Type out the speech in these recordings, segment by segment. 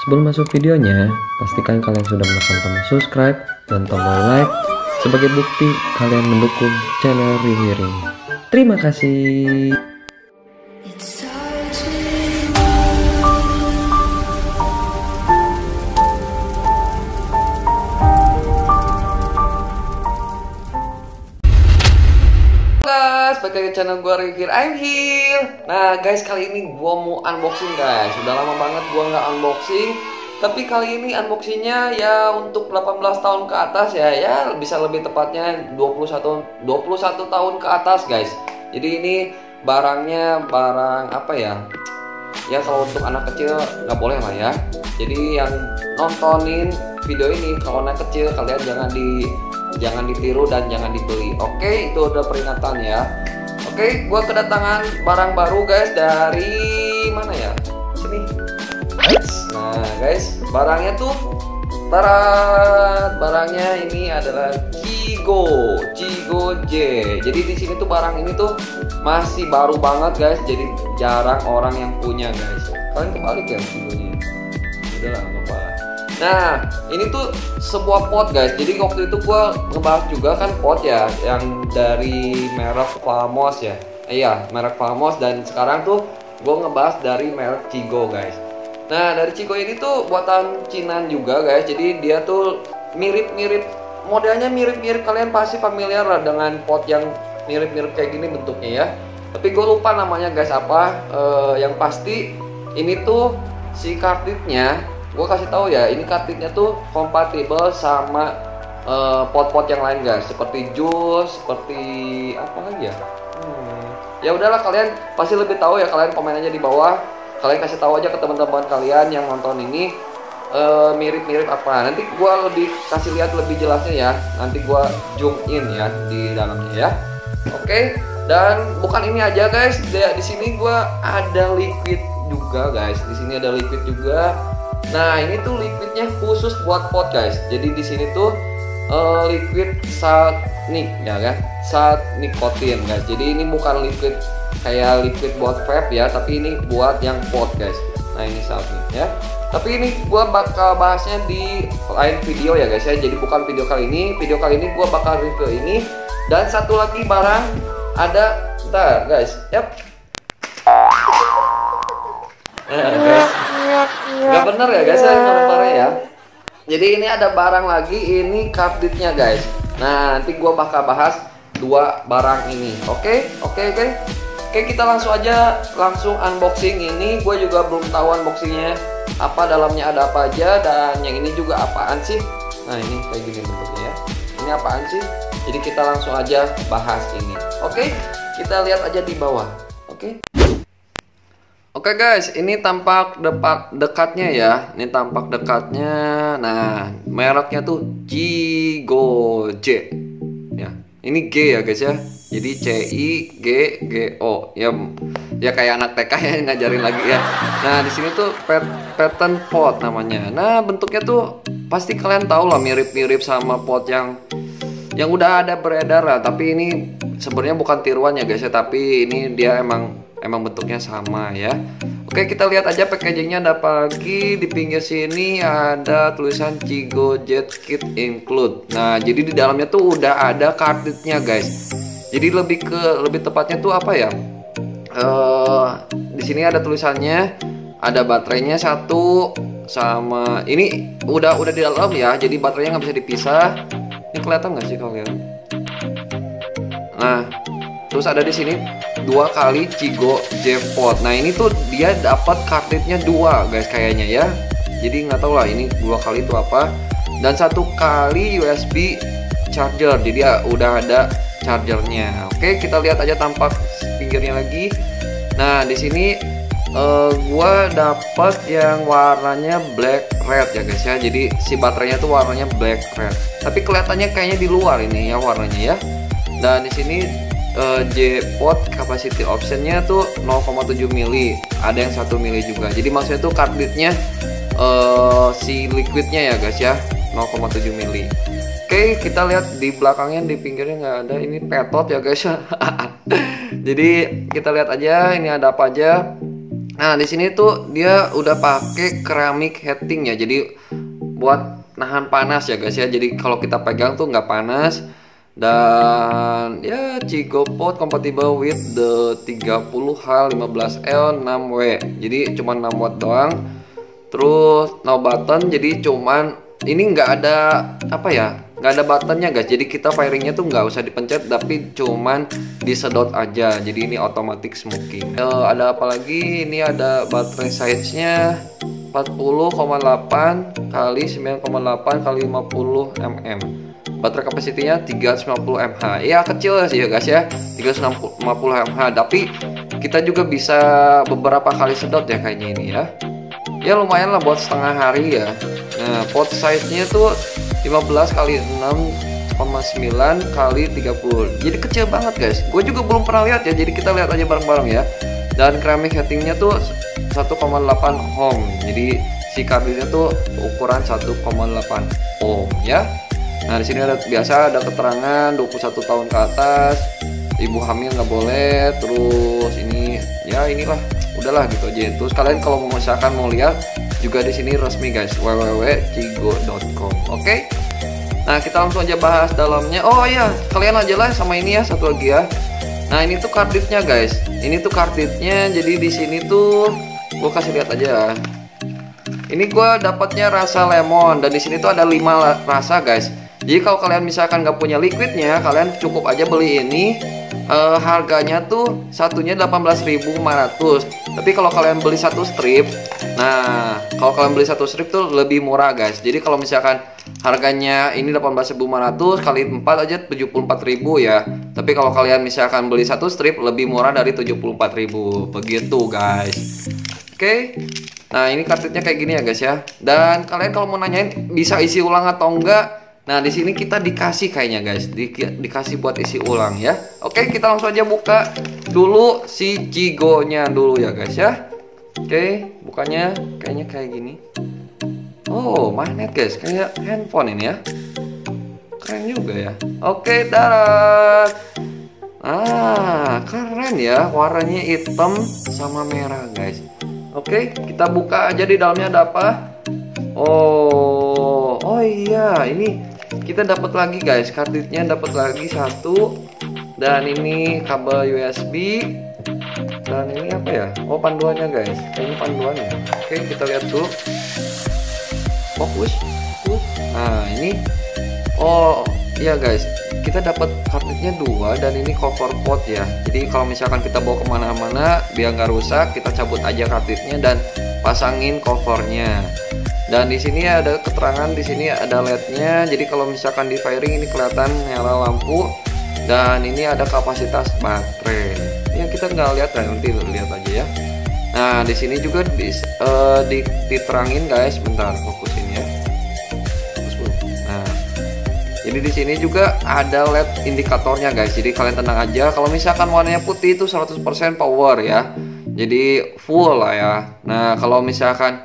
Sebelum masuk videonya, pastikan kalian sudah menekan tombol subscribe dan tombol like sebagai bukti kalian mendukung channel Riwi Ring. Terima kasih. Balik lagi ke channel gue Riwi I'm here. Nah guys, kali ini gue mau unboxing guys. Sudah lama banget gue nggak unboxing, tapi kali ini unboxingnya ya untuk 18 tahun ke atas ya bisa lebih tepatnya 21 tahun ke atas guys. Jadi ini barangnya barang apa ya? Ya kalau untuk anak kecil nggak boleh lah ya. Jadi yang nontonin video ini kalau anak kecil kalian jangan ditiru dan jangan dibeli. Oke, itu udah peringatan ya. Oke, gua kedatangan barang baru guys dari mana ya? Sini. Nah, guys, barangnya tuh barangnya ini adalah Cigo J. Jadi di sini tuh barang ini tuh masih baru banget guys. Jadi jarang orang yang punya guys. Kalian kebalik ya Cigonya. Udahlah, nggak apa-apa. Nah, ini tuh sebuah pot guys. Jadi waktu itu gue ngebahas juga kan pot ya, yang dari merek Famos ya. Iya, merek Famos. Dan sekarang tuh gue ngebahas dari merek Cigo guys. Nah, dari Cigo ini tuh buatan Cina juga guys. Jadi dia tuh mirip-mirip, modelnya mirip-mirip. Kalian pasti familiar lah dengan pot yang mirip-mirip kayak gini bentuknya ya. Tapi gue lupa namanya guys apa. Yang pasti ini tuh si kartridnya, gue kasih tahu ya, ini kartridnya tuh kompatibel sama pot-pot yang lain guys, seperti jus, seperti apa lagi ya? Ya udahlah, kalian pasti lebih tahu ya, kalian komen aja di bawah, kalian kasih tahu aja ke teman-teman kalian yang nonton ini mirip-mirip apa. Nanti gue lebih kasih lihat lebih jelasnya ya, nanti gue zoom in ya di dalamnya ya. Oke, dan bukan ini aja guys, di sini gue ada liquid juga guys, di sini ada liquid juga. Nah, ini tuh liquidnya khusus buat pot guys. Jadi di sini tuh liquid Saltnik ya kan, salt nikotin guys. Jadi ini bukan liquid kayak liquid buat vape ya, tapi ini buat yang pot guys. Nah, ini Saltnik ya. Tapi ini gua bakal bahasnya di lain video ya guys ya. Jadi bukan video kali ini. Video kali ini gua bakal review ini. Dan satu lagi barang ada, bentar guys. Yap. Guys, nggak bener ya guys, saya ngeluparin ya. Jadi ini ada barang lagi, ini kartridnya guys. Nah, nanti gue bakal bahas dua barang ini. Oke, kita langsung unboxing ini. Gue juga belum tahu unboxingnya apa, dalamnya ada apa aja, dan yang ini juga apaan sih. Nah, ini kayak gini bentuknya ya. Ini apaan sih? Jadi kita langsung aja bahas ini. Oke, kita lihat aja di bawah. Oke guys, ini tampak dekatnya ya. Ini tampak dekatnya. Nah, mereknya tuh Cigo J. Ya, ini G ya guys ya. Jadi CIGGO. Ya kayak anak TK ya, ngajarin lagi ya. Nah, di sini tuh patent pot namanya. Nah, bentuknya tuh pasti kalian tahu lah, mirip-mirip sama pot yang udah ada beredar lah. Tapi ini sebenarnya bukan tiruan ya guys ya, tapi ini dia emang bentuknya sama ya. Oke, kita lihat aja packagingnya ada apa lagi. Di pinggir sini ada tulisan Cigo Jet Kit Include. Nah, jadi di dalamnya tuh udah ada kartridnya guys. Jadi lebih tepatnya tuh apa ya? Di sini ada tulisannya, ada baterainya satu, sama ini udah di dalam ya. Jadi baterainya nggak bisa dipisah. Ini kelihatan nggak sih kalian? Nah, terus ada di sini 2 kali Cigo J-Pot. Nah, ini tuh dia dapat kartridnya 2 guys kayaknya ya. Jadi nggak tahu lah ini 2 kali itu apa. Dan 1 kali USB charger. Jadi ya udah ada chargernya. Oke, kita lihat aja tampak pinggirnya lagi. Nah, di sini gua dapat yang warnanya black red ya guys ya. Jadi si baterainya tuh warnanya black red. Tapi kelihatannya kayaknya di luar ini ya warnanya ya. Dan di sini J-Pot capacity optionnya tuh 0,7 mili, ada yang 1 mili juga. Jadi maksudnya tuh kartridnya si liquidnya ya guys ya, 0,7 mili. Oke, kita lihat di belakangnya, di pinggirnya nggak ada. Ini petot ya guys ya. Jadi kita lihat aja ini ada apa aja. Nah, di sini tuh dia udah pakai keramik heating ya. Jadi buat nahan panas ya guys ya. Jadi kalau kita pegang tuh nggak panas. Dan ya Cigopod compatible with the 30H15L 6W. Jadi cuma 6 watt doang. Terus no button, jadi cuman ini nggak ada apa ya, nggak ada buttonnya guys. Jadi kita firingnya tuh nggak usah dipencet, tapi cuman disedot aja. Jadi ini automatic smoking. Ada apa lagi? Ini ada baterai size-nya 40,8 kali 9,8 kali 50 mm. Baterai kapasitinya 350 mAh. Ya kecil sih ya guys ya, 350 mAh. Tapi kita juga bisa beberapa kali sedot ya kayaknya ini ya. Ya lumayan lah buat setengah hari ya. Nah, pot size-nya tuh 15 kali 6,9 kali 30. Jadi kecil banget guys. Gue juga belum pernah lihat ya. Jadi kita lihat aja bareng-bareng ya. Dan keramik heatingnya tuh 1,8 ohm. Jadi si kardusnya tuh ukuran 1,8 ohm ya. Nah, di sini ada biasa ada keterangan 21 tahun ke atas. Ibu hamil nggak boleh. Terus ini ya inilah, udahlah gitu aja. Terus kalian kalau misalkan mau lihat juga di sini resmi guys, www.cigo.com. Oke. Nah, kita langsung aja bahas dalamnya. Oh iya, kalian aja lah sama ini ya, satu lagi ya. Nah, ini tuh karditnya guys. Ini tuh karditnya. Jadi di sini tuh gue kasih lihat aja. Ini gue dapatnya rasa lemon dan di sini tuh ada 5 rasa guys. Jadi kalau kalian misalkan nggak punya liquidnya, kalian cukup aja beli ini. Harganya tuh satunya 18.500. Tapi kalau kalian beli satu strip, nah kalau kalian beli satu strip tuh lebih murah guys. Jadi kalau misalkan harganya ini 18.500 kali 4 aja 74.000 ya. Tapi kalau kalian misalkan beli satu strip lebih murah dari 74.000. Begitu guys. Oke. Nah, ini kartunya kayak gini ya guys ya. Dan kalian kalau mau nanyain bisa isi ulang atau enggak, nah di sini kita dikasih kayaknya guys, dikasih buat isi ulang ya. Oke, kita langsung aja buka dulu si Cigonya dulu ya guys ya. Oke, bukanya kayaknya kayak gini. Oh, magnet guys, kayak handphone ini ya. Keren juga ya. Oke, darat. Ah, keren ya, warnanya hitam sama merah guys. Oke, kita buka aja di dalamnya ada apa. Oh iya, ini kita dapat lagi guys, karditnya dapat lagi satu. Dan ini kabel USB. Dan ini apa ya? Oh, panduannya guys. Kayaknya panduannya. Oke, kita lihat dulu. Fokus. Nah, ini. Oh, iya guys. Kita dapat karditnya 2 dan ini cover pot ya. Jadi kalau misalkan kita bawa kemana-mana biar nggak rusak, kita cabut aja karditnya dan pasangin covernya. Dan di sini ada keterangan, di sini ada LED-nya. Jadi kalau misalkan di firing ini kelihatan nyala lampu. Dan ini ada kapasitas baterai. Ya kita nggak lihat kan, nanti lihat aja ya. Nah di sini juga diterangin guys. Bentar, fokusin ya. Fokus dulu. Nah, jadi di sini juga ada LED indikatornya guys. Jadi kalian tenang aja. Kalau misalkan warnanya putih itu 100% power ya. Jadi full lah ya. Nah kalau misalkan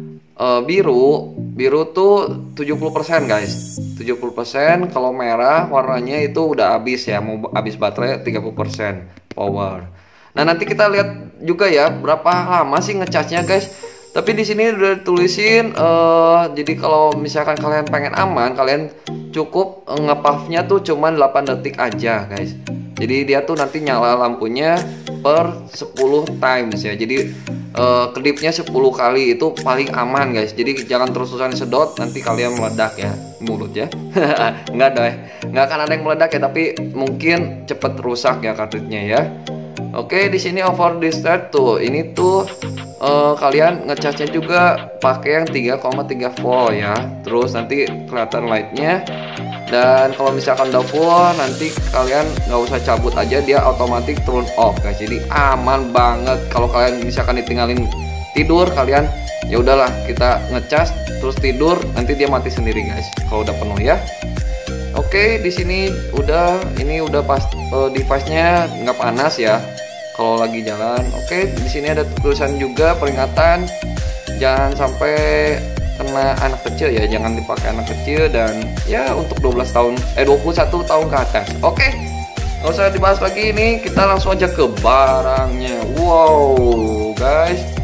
biru tuh 70% guys, 70%. Kalau merah warnanya itu udah habis ya, mau habis baterai 30% power. Nah nanti kita lihat juga ya berapa lama sih ngecasnya guys. Tapi di sini udah tulisin jadi kalau misalkan kalian pengen aman, kalian cukup ngepuffnya tuh cuman 8 detik aja guys. Jadi dia tuh nanti nyala lampunya per 10 times ya. Jadi kedipnya 10 kali itu paling aman guys. Jadi jangan terus-terusan sedot, nanti kalian meledak ya mulut ya. Enggak deh, nggak akan ada yang meledak ya, tapi mungkin cepet rusak ya karditnya ya. Oke, di sini over discharge tuh. Ini tuh kalian ngecasnya juga pakai yang 3,3 volt ya. Terus nanti kelihatan lightnya. Dan kalau misalkan udah full, nanti kalian nggak usah cabut aja, dia otomatis turn off guys. Jadi aman banget. Kalau kalian misalkan ditinggalin tidur, kalian ya udahlah kita ngecas terus tidur, nanti dia mati sendiri guys. Kalau udah penuh ya. Oke, di sini ini udah pas device-nya nggak panas ya. Kalau lagi jalan. Oke, di sini ada tulisan juga peringatan jangan sampai kena anak kecil ya, jangan dipakai anak kecil dan ya untuk 21 tahun ke atas. Oke, nggak usah dibahas lagi, ini kita langsung aja ke barangnya. Wow guys,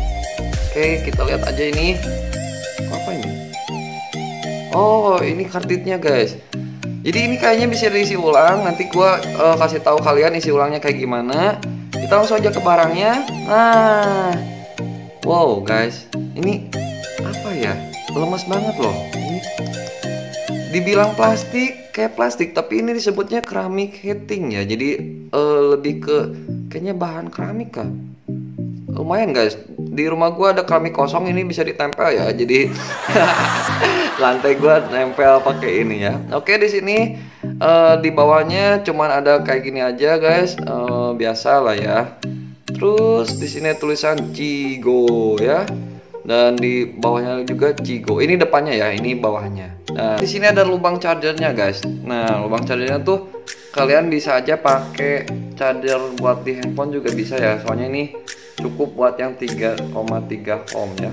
Oke, kita lihat aja ini. Apa ini? Oh, ini kartridnya guys. Jadi ini kayaknya bisa diisi ulang. Nanti gua kasih tahu kalian isi ulangnya kayak gimana. Kita langsung aja ke barangnya. Nah, wow guys, ini apa ya? Lemes banget loh. Ini dibilang plastik, kayak plastik, tapi ini disebutnya keramik heating ya. Jadi lebih ke kayaknya bahan keramik kah? Lumayan guys. Di rumah gua ada keramik kosong, ini bisa ditempel ya. Jadi lantai gua nempel pakai ini ya. Oke, di sini di bawahnya cuman ada kayak gini aja guys. Biasa lah ya. Terus di sini tulisan Cigo ya. Dan di bawahnya juga Cigo. Ini depannya ya, ini bawahnya. Nah, di sini ada lubang chargernya guys. Nah, lubang chargernya tuh kalian bisa aja pakai charger buat di handphone juga bisa ya. Soalnya ini cukup buat yang 3,3 ohm ya.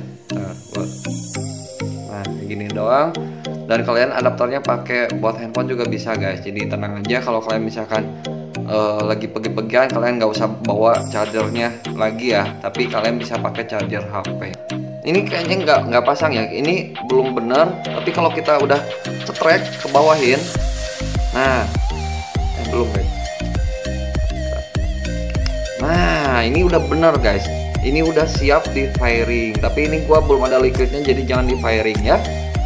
Nah, kayak gini doang. Dan kalian adaptornya pakai buat handphone juga bisa guys. Jadi tenang aja kalau kalian misalkan lagi pergi-pergian, kalian nggak usah bawa chargernya lagi ya. Tapi kalian bisa pakai charger HP. Ini kayaknya nggak pasang ya. Ini belum bener. Tapi kalau kita udah cetrek ke bawahin, nah, belum guys. Nah, ini udah bener guys. Ini udah siap di firing. Tapi ini gua belum ada liquidnya, jadi jangan di firing ya.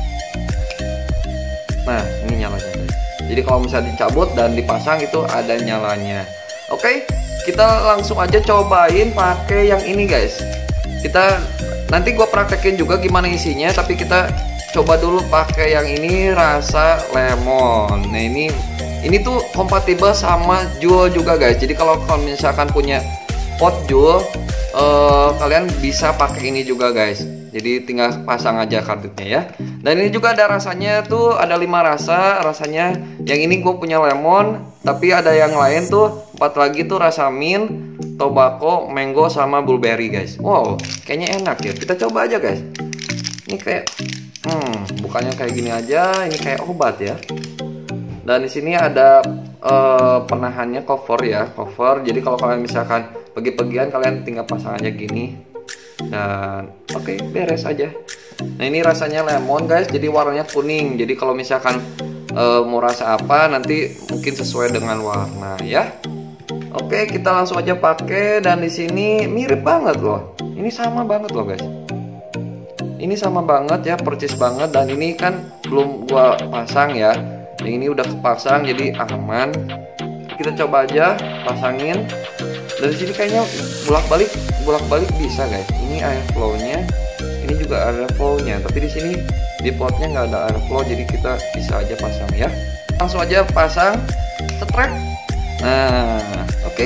Nah, ini nyalanya guys. Jadi kalau misalnya dicabut dan dipasang itu ada nyalanya. Oke, kita langsung aja cobain pakai yang ini guys. Nanti gue praktekin juga gimana isinya, tapi kita coba dulu pakai yang ini rasa lemon. Nah, ini tuh kompatibel sama Juul juga guys. Jadi kalau misalkan punya pot Juul, kalian bisa pakai ini juga guys. Jadi tinggal pasang aja kartunya ya. Dan ini juga ada rasanya tuh, ada 5 rasa. Rasanya yang ini gue punya lemon, tapi ada yang lain tuh 4 lagi tuh rasa mint, tobacco, mango, sama blueberry guys. Wow, kayaknya enak ya. Kita coba aja guys. Ini kayak bukannya kayak gini aja, ini kayak obat ya. Dan di sini ada penahannya, cover ya, cover. Jadi kalau kalian misalkan pergi-pergian, kalian tinggal pasang aja gini. Dan oke, beres aja. Nah, ini rasanya lemon guys, jadi warnanya kuning. Jadi kalau misalkan mau rasa apa, nanti mungkin sesuai dengan warna ya. Oke, kita langsung aja pakai. Dan di sini mirip banget loh. Ini sama banget loh guys. Ini sama banget ya, percis banget. Dan ini kan belum gua pasang ya. Yang ini udah pasang, jadi aman. Kita coba aja pasangin. Dari sini kayaknya bolak-balik bisa guys. Ini air flow-nya, ini juga air flow-nya. Tapi di sini di potnya nggak ada air flow, jadi kita bisa aja pasang ya. Langsung aja pasang, setrek. Nah, oke.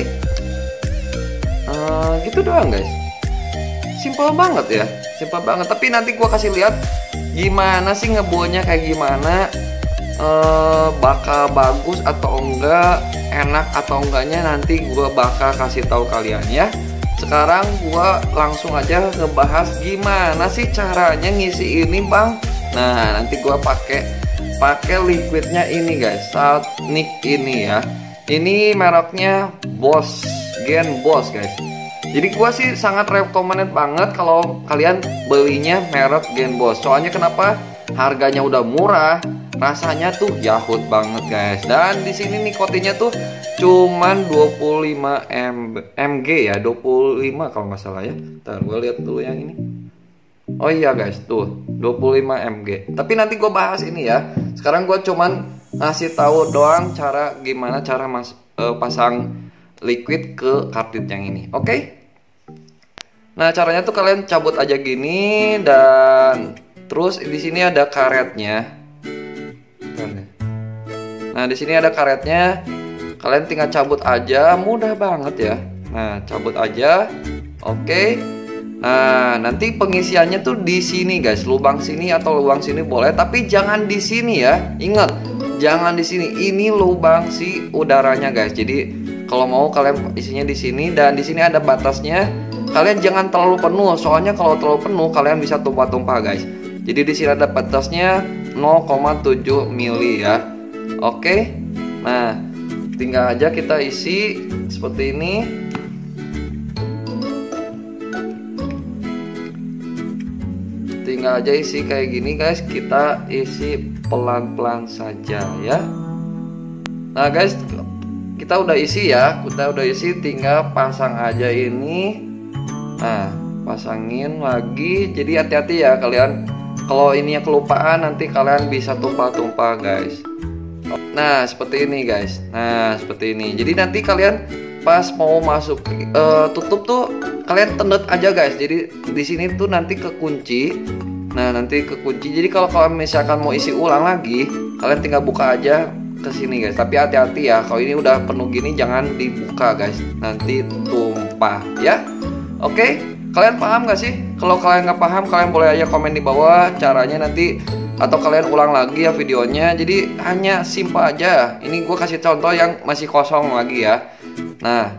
Gitu doang guys. Simple banget ya, simple banget. Tapi nanti gua kasih lihat gimana sih ngebuatnya kayak gimana. Bakal bagus atau enggak, enak atau enggaknya nanti gue bakal kasih tahu kalian ya. Sekarang gue langsung aja ngebahas gimana sih caranya ngisi ini bang. Nah, nanti gue pakai liquidnya ini guys, Saltnik ini ya. Ini mereknya Boss, Gen Boss guys. Jadi gue sih sangat recommended banget kalau kalian belinya merek Gen Boss. Soalnya kenapa? Harganya udah murah, rasanya tuh yahut banget guys. Dan di sini nikotinnya tuh cuman 25 mg ya, 25 kalau nggak salah ya. Ntar gue lihat dulu yang ini. Oh iya guys, tuh 25 mg. Tapi nanti gue bahas ini ya. Sekarang gue cuman ngasih tahu doang gimana cara pasang liquid ke kartrid yang ini. Oke? Nah, caranya tuh kalian cabut aja gini, dan terus di sini ada karetnya. Nah, di sini ada karetnya. Kalian tinggal cabut aja, mudah banget ya. Nah, cabut aja. Oke. Nah, nanti pengisiannya tuh di sini guys, lubang sini atau lubang sini boleh, tapi jangan di sini ya. Ingat, jangan di sini. Ini lubang si udaranya guys. Jadi kalau mau kalian isinya di sini, dan di sini ada batasnya. Kalian jangan terlalu penuh, soalnya kalau terlalu penuh kalian bisa tumpah-tumpah guys. Jadi di sini ada batasnya 0,7 mili ya. Oke. Nah, tinggal aja kita isi seperti ini. aja isi kayak gini guys, kita isi pelan-pelan saja ya. Nah guys, kita udah isi ya, tinggal pasang aja ini. Nah, pasangin lagi. Jadi hati-hati ya kalian, kalau ini kelupaan nanti kalian bisa tumpah-tumpah guys. Nah seperti ini guys, nah seperti ini. Jadi nanti kalian pas mau masuk tutup tuh kalian tendet aja guys. Jadi di sini tuh nanti kekunci. Nah nanti kekunci. Jadi kalau kalian misalkan mau isi ulang lagi, kalian tinggal buka aja ke sini guys. Tapi hati-hati ya, kalau ini udah penuh gini jangan dibuka guys, nanti tumpah ya. Oke, kalian paham gak sih? Kalau kalian nggak paham, kalian boleh aja komen di bawah caranya nanti, atau kalian ulang lagi ya videonya. Jadi hanya simpel aja. Ini gue kasih contoh yang masih kosong lagi ya. Nah,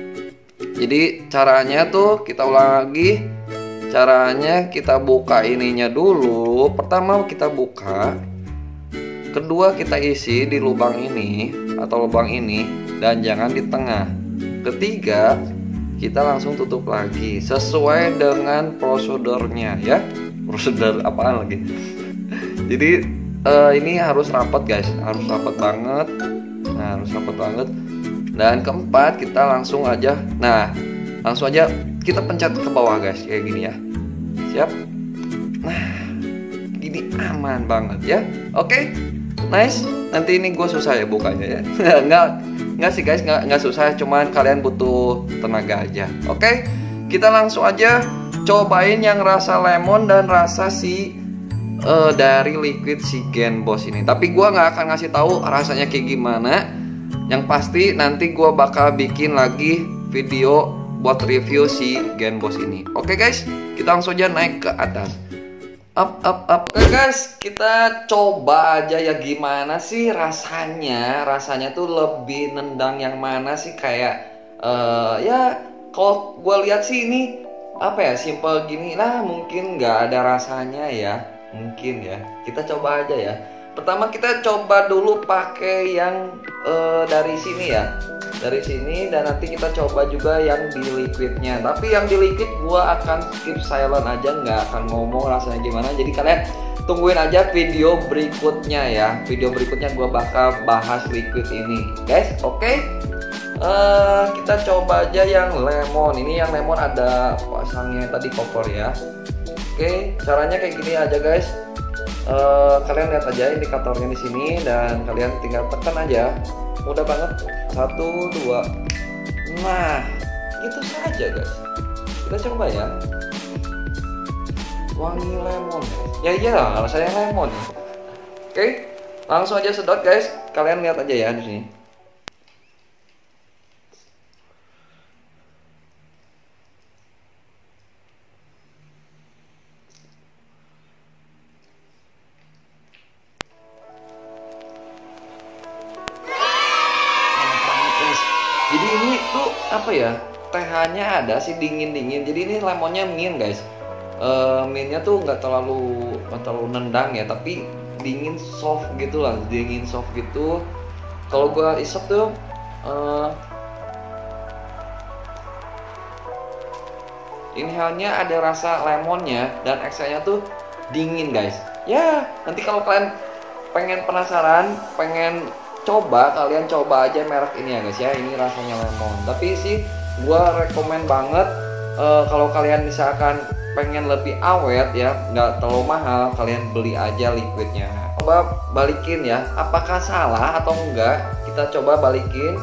jadi caranya tuh kita ulang lagi. Caranya kita buka ininya dulu. Pertama kita buka, kedua kita isi di lubang ini atau lubang ini, dan jangan di tengah. Ketiga kita langsung tutup lagi sesuai dengan prosedurnya ya. Prosedur apaan lagi? Jadi ini harus rapat guys, harus rapat banget. Nah harus rapat banget. Dan keempat kita langsung aja, nah langsung aja kita pencet ke bawah guys, kayak gini ya. Siap? Nah gini aman banget ya. Oke, nice. Nanti ini gue susah ya bukanya ya. Nggak sih guys, nggak susah, cuman kalian butuh tenaga aja. Oke, kita langsung aja cobain yang rasa lemon dan rasa si dari liquid si Genboss ini. Tapi gue nggak akan ngasih tahu rasanya kayak gimana. Yang pasti nanti gue bakal bikin lagi video buat review si Genboss ini. Oke guys, kita langsung aja naik ke atas. Up. Oke guys, kita coba aja ya gimana sih rasanya. Rasanya tuh lebih nendang yang mana sih, kayak ya kalau gue lihat sih ini apa ya, simple gini lah, mungkin nggak ada rasanya ya, mungkin ya. Kita coba aja ya. Pertama kita coba dulu pakai yang dari sini ya, dari sini, dan nanti kita coba juga yang di liquidnya. Tapi yang di liquid gua akan skip silent aja, nggak akan ngomong rasanya gimana. Jadi kalian tungguin aja video berikutnya ya. Video berikutnya gua bakal bahas liquid ini guys. Oke, kita coba aja yang lemon. Ini yang lemon ada pasangnya tadi koper ya. Oke, caranya kayak gini aja guys. Kalian lihat aja indikatornya di sini dan kalian tinggal tekan aja. Mudah banget. 1, 2. Nah, itu saja guys. Kita coba ya. Wangi lemon. Ya iya, rasanya lemon. Oke, langsung aja sedot guys. Kalian lihat aja ya di sini. Jadi ini tuh apa ya, TH-nya ada sih dingin-dingin. Jadi ini lemonnya mint guys. Mintnya tuh nggak terlalu nendang ya, tapi dingin soft gitu lah, dingin soft gitu. Kalau gua isep tuh inhalnya ada rasa lemonnya dan exhalnya tuh dingin guys. Ya nanti kalau kalian pengen penasaran, pengen coba, kalian coba aja merek ini ya guys ya. Ini rasanya lemon, tapi sih gua rekomen banget kalau kalian misalkan pengen lebih awet ya, nggak terlalu mahal, kalian beli aja liquidnya. Coba balikin ya, apakah salah atau enggak, kita coba balikin.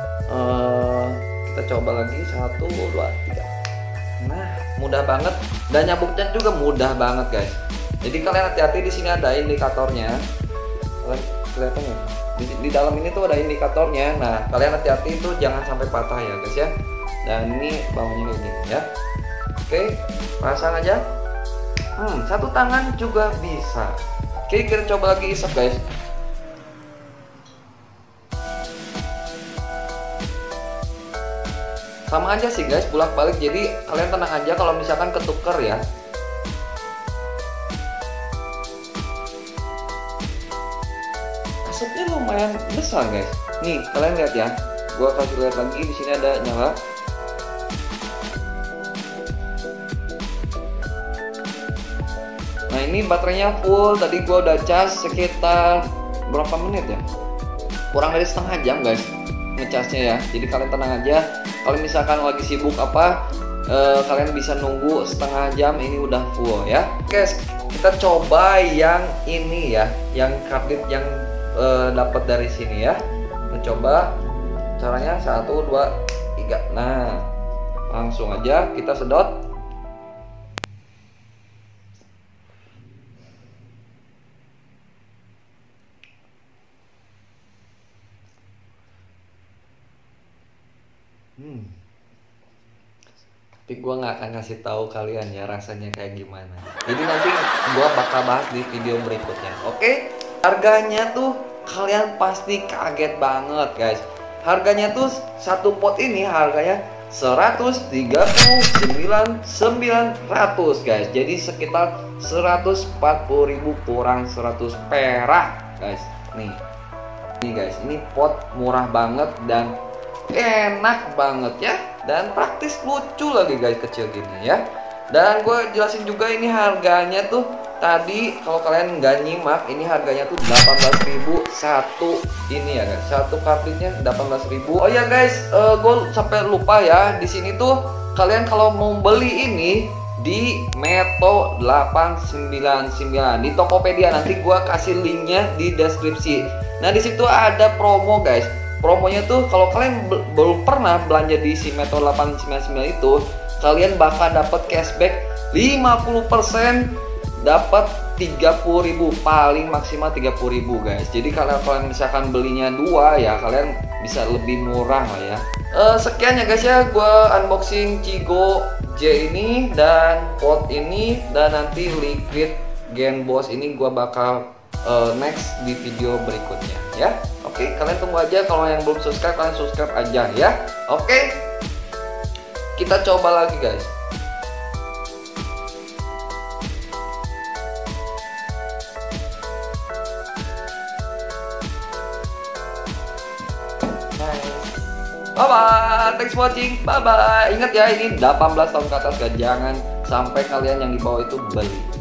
Kita coba lagi 1, 2, 3. Nah mudah banget, dan nyabuknya juga mudah banget guys. Jadi kalian hati-hati, di sini ada indikatornya, kelihatan ya? Di dalam ini tuh ada indikatornya. Nah kalian hati-hati itu jangan sampai patah ya guys ya. Dan ini bawahnya ini ya. Oke, pasang aja. Satu tangan juga bisa. Oke, kita coba lagi isep guys. Sama aja sih guys, bolak-balik. Jadi kalian tenang aja kalau misalkan ketuker ya. Asapnya lumayan besar guys. Nih kalian lihat ya. Gua kasih lihat lagi, di sini ada nyala. Nah ini baterainya full. Tadi gua udah cas sekitar berapa menit ya? Kurang dari setengah jam guys ngecasnya ya. Jadi kalian tenang aja. Kalau misalkan lagi sibuk apa, kalian bisa nunggu setengah jam, ini udah full ya. Guys, kita coba yang ini ya, yang karbit yang dapat dari sini ya. Kita coba caranya 1, 2, 3. Nah, langsung aja kita sedot. Tapi gue nggak akan ngasih tahu kalian ya rasanya kayak gimana. Jadi nanti gue bakal bahas di video berikutnya. Oke? Harganya tuh kalian pasti kaget banget guys. Harganya tuh satu pot ini harganya 139.900 guys. Jadi sekitar 140.000 kurang 100 perak guys. Nih guys, ini pot murah banget dan enak banget ya, dan praktis, lucu lagi guys, kecil gini ya. Dan gue jelasin juga ini harganya tuh tadi, kalau kalian nggak nyimak, ini harganya tuh 18.000 satu ini ya guys, satu karbitnya 18.000. Oh ya guys, gue sampai lupa ya, di sini tuh kalian kalau mau beli ini di Meto 899 di Tokopedia, nanti gue kasih linknya di deskripsi. Nah di situ ada promo guys. Promonya tuh kalau kalian belum pernah belanja di si Meto 899 itu, kalian bakal dapat cashback 50%, dapat 30.000, paling maksimal 30.000 guys. Jadi kalau kalian misalkan belinya 2 ya, kalian bisa lebih murah lah ya. Sekian ya guys ya, gue unboxing Cigo J ini dan pot ini, dan nanti liquid Gen Boss ini gue bakal next di video berikutnya ya. Oke, kalian tunggu aja. Kalau yang belum subscribe, kalian subscribe aja ya. Oke, kita coba lagi guys. Bye bye, thanks for watching, bye bye. Ingat ya, ini 18 tahun ke atas guys. Jangan sampai kalian yang di bawah itu beli.